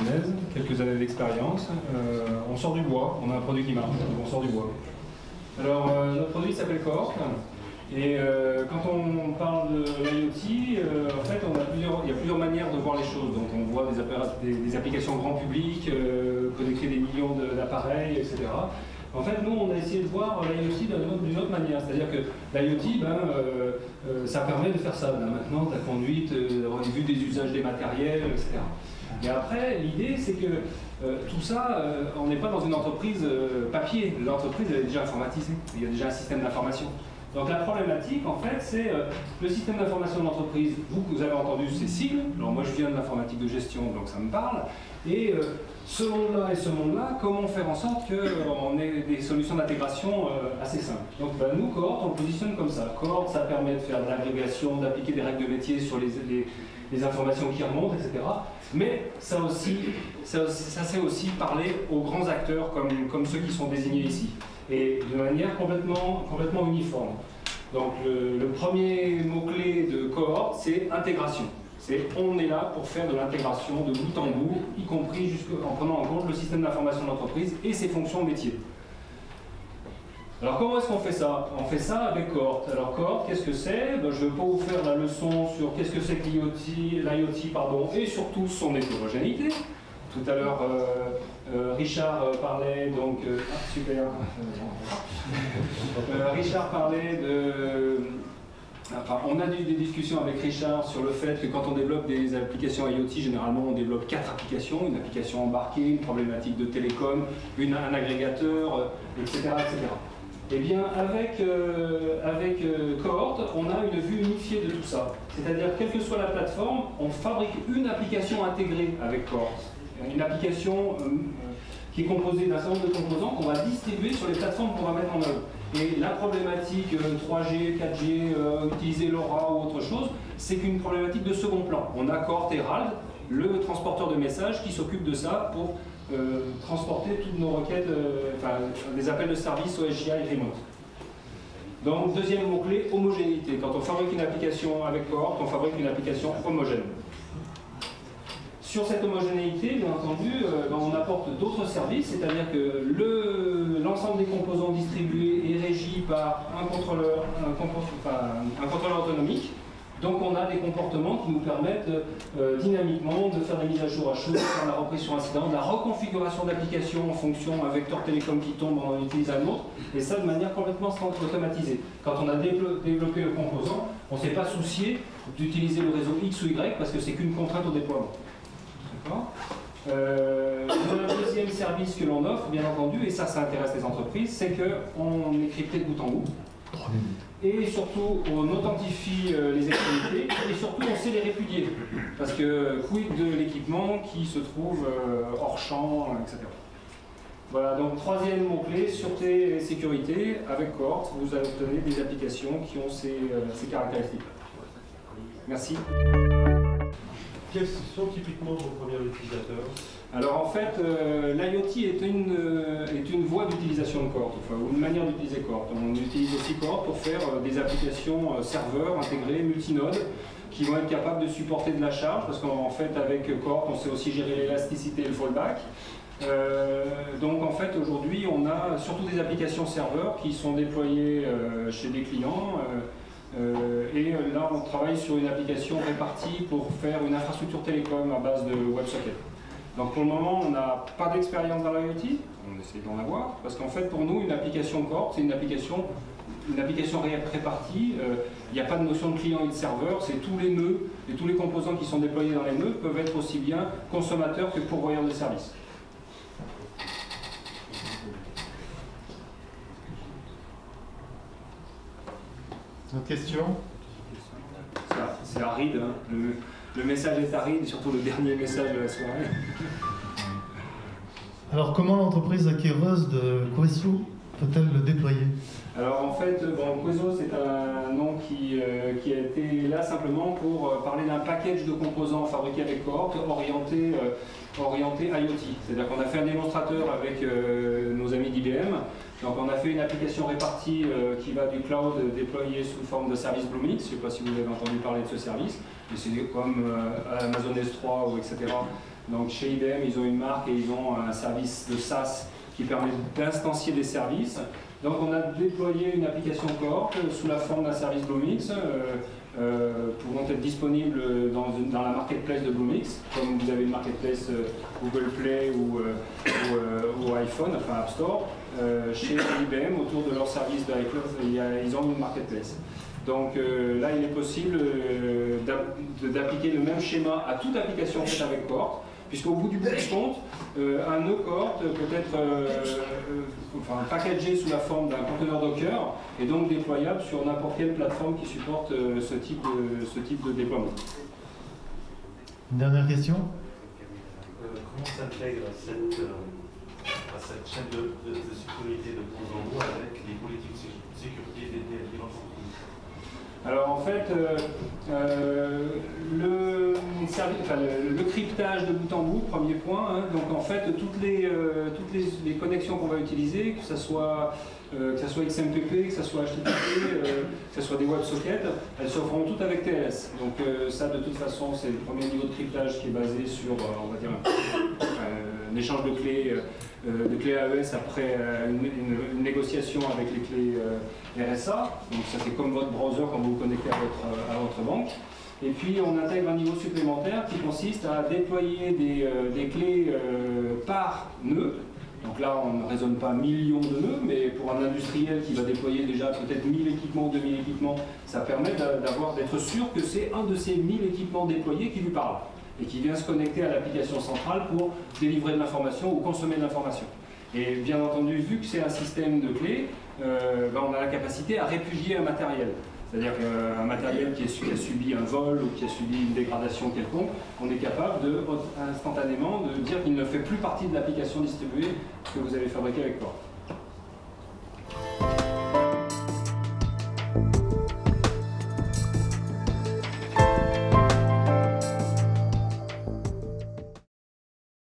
genèse, quelques années d'expérience. On sort du bois, on a un produit qui marche, donc on sort du bois. Alors, notre produit s'appelle Cohort, et quand on parle de l'IoT, en fait, il y a plusieurs manières de voir les choses. Donc, on voit des applications grand public, connecter des millions d'appareils, etc. En fait, nous, on a essayé de voir l'IoT d'une autre manière. C'est-à-dire que l'IoT, ça permet de faire ça. Maintenant, de la conduite, d'avoir une vue des usages des matériels, etc. Et après, l'idée, c'est que tout ça, on n'est pas dans une entreprise papier. L'entreprise, elle est déjà informatisée. Il y a déjà un système d'information. Donc la problématique, en fait, c'est le système d'information de l'entreprise. Vous avez entendu ces sigles. Alors moi, je viens de l'informatique de gestion, donc ça me parle. Et ce monde-là et ce monde-là, comment faire en sorte qu'on ait des solutions d'intégration assez simples. Donc nous, Cohort, on le positionne comme ça. Cohort, ça permet de faire de l'agrégation, d'appliquer des règles de métier sur les informations qui remontent, etc. Mais ça sait aussi parler aux grands acteurs comme ceux qui sont désignés ici. Et de manière complètement uniforme. Donc le premier mot-clé de Cohort, c'est intégration. On est là pour faire de l'intégration de bout en bout, y compris en prenant en compte le système d'information de l'entreprise et ses fonctions métiers. Alors comment est-ce qu'on fait ça? On fait ça avec Cohort. Alors Cohort, qu'est-ce que c'est? Je ne vais pas vous faire la leçon sur qu'est-ce que c'est que l'IoT, et surtout son hétérogénéité. Tout à l'heure, Richard parlait donc... super. Richard parlait de... Enfin, on a eu des discussions avec Richard sur le fait que quand on développe des applications IoT, généralement on développe 4 applications, une application embarquée, une problématique de télécom, un agrégateur, etc., etc. Eh bien, avec Cohort, on a une vue unifiée de tout ça. C'est-à-dire, quelle que soit la plateforme, on fabrique une application intégrée avec Cohort. Une application qui est composée d'un certain nombre de composants qu'on va distribuer sur les plateformes qu'on va mettre en œuvre. Et la problématique 3G, 4G, utiliser LoRa ou autre chose, c'est qu'une problématique de second plan. On a Cohort Herald, le transporteur de messages, qui s'occupe de ça pour transporter toutes nos requêtes, des appels de service OSGI remote. Donc, deuxième mot-clé, homogénéité. Quand on fabrique une application avec Cohort, on fabrique une application homogène. Sur cette homogénéité, bien entendu, on apporte d'autres services, c'est-à-dire que l'ensemble des composants distribués est régi par un contrôleur autonomique. Donc on a des comportements qui nous permettent dynamiquement de faire des mises à jour à chaud, de faire la reprise sur incident, de la reconfiguration d'applications en fonction d'un vecteur télécom qui tombe, on en utilise un autre, et ça de manière complètement automatisée. Quand on a développé le composant, on ne s'est pas soucié d'utiliser le réseau X ou Y parce que c'est qu'une contrainte au déploiement. Le deuxième service que l'on offre, bien entendu, et ça intéresse les entreprises, c'est qu'on est crypté de bout en bout. Et surtout, on authentifie les extrémités et surtout, on sait les répudier. Parce que quid de l'équipement qui se trouve hors champ, etc. Voilà, donc troisième mot-clé, sûreté et sécurité. Avec Cohort, vous allez obtenir des applications qui ont ces caractéristiques. Merci. Quels sont typiquement vos premiers utilisateurs? Alors en fait, l'IoT est une voie d'utilisation de Cohort, enfin, ou une manière d'utiliser Cohort. On utilise aussi Cohort pour faire des applications serveurs intégrées, multinodes, qui vont être capables de supporter de la charge, parce qu'en fait avec Cohort, on sait aussi gérer l'élasticité et le fallback. Donc en fait aujourd'hui, on a surtout des applications serveurs qui sont déployées chez des clients. Et là, on travaille sur une application répartie pour faire une infrastructure télécom à base de WebSocket. Donc pour le moment, on n'a pas d'expérience dans l'IoT, on essaie d'en avoir, parce qu'en fait, pour nous, une application Cohort, c'est une application répartie. Il n'y a pas de notion de client et de serveur, c'est tous les nœuds et tous les composants qui sont déployés dans les nœuds peuvent être aussi bien consommateurs que pourvoyeurs de services. D'autres questions? C'est aride, hein. Le message est aride, surtout le dernier message de la soirée. Alors comment l'entreprise acquéreuse de Queso peut-elle le déployer? Alors en fait, Queso c'est un nom qui a été là simplement pour parler d'un package de composants fabriqués avec Cohort orienté IoT. C'est-à-dire qu'on a fait un démonstrateur avec nos amis d'IBM. Donc on a fait une application répartie qui va du cloud déployé sous forme de service Bluemix. Je ne sais pas si vous avez entendu parler de ce service, mais c'est comme Amazon S3 ou etc. Donc chez IBM, ils ont une marque et ils ont un service de SaaS qui permet d'instancier des services. Donc on a déployé une application Cohort sous la forme d'un service Bluemix, pouvant être disponible dans la marketplace de Bluemix, comme vous avez une marketplace Google Play ou iPhone, enfin App Store. Chez IBM, autour de leur service d'iCloud, ils ont une marketplace. Donc là, il est possible d'appliquer le même schéma à toute application faite avec Cohort, puisqu'au bout du compte, un nœud Cohort peut être packagé sous la forme d'un conteneur Docker et donc déployable sur n'importe quelle plateforme qui supporte ce type de déploiement. Une dernière question? Comment s'intègre cette chaîne de sécurité de bout en bout avec les politiques de sécurité des entreprises? Alors en fait, le cryptage de bout en bout, premier point, hein, donc en fait toutes les connexions qu'on va utiliser, que ce soit XMPP, que ce soit HTTP, que ce soit des WebSockets, elles se feront toutes avec TLS. Donc ça de toute façon c'est le premier niveau de cryptage qui est basé sur, on va dire, un échange de clés AES après une négociation avec les clés RSA. Donc ça c'est comme votre browser quand vous vous connectez à votre banque. Et puis on intègre un niveau supplémentaire qui consiste à déployer des clés par nœud. Donc là on ne raisonne pas millions de nœuds, mais pour un industriel qui va déployer déjà peut-être 1000 équipements ou 2000 équipements, ça permet d'être sûr que c'est un de ces 1000 équipements déployés qui lui parle et qui vient se connecter à l'application centrale pour délivrer de l'information ou consommer de l'information. Et bien entendu, vu que c'est un système de clés, on a la capacité à répudier un matériel. C'est-à-dire qu'un matériel qui a subi un vol ou qui a subi une dégradation quelconque, on est capable instantanément de dire qu'il ne fait plus partie de l'application distribuée que vous avez fabriquée avec Cohort.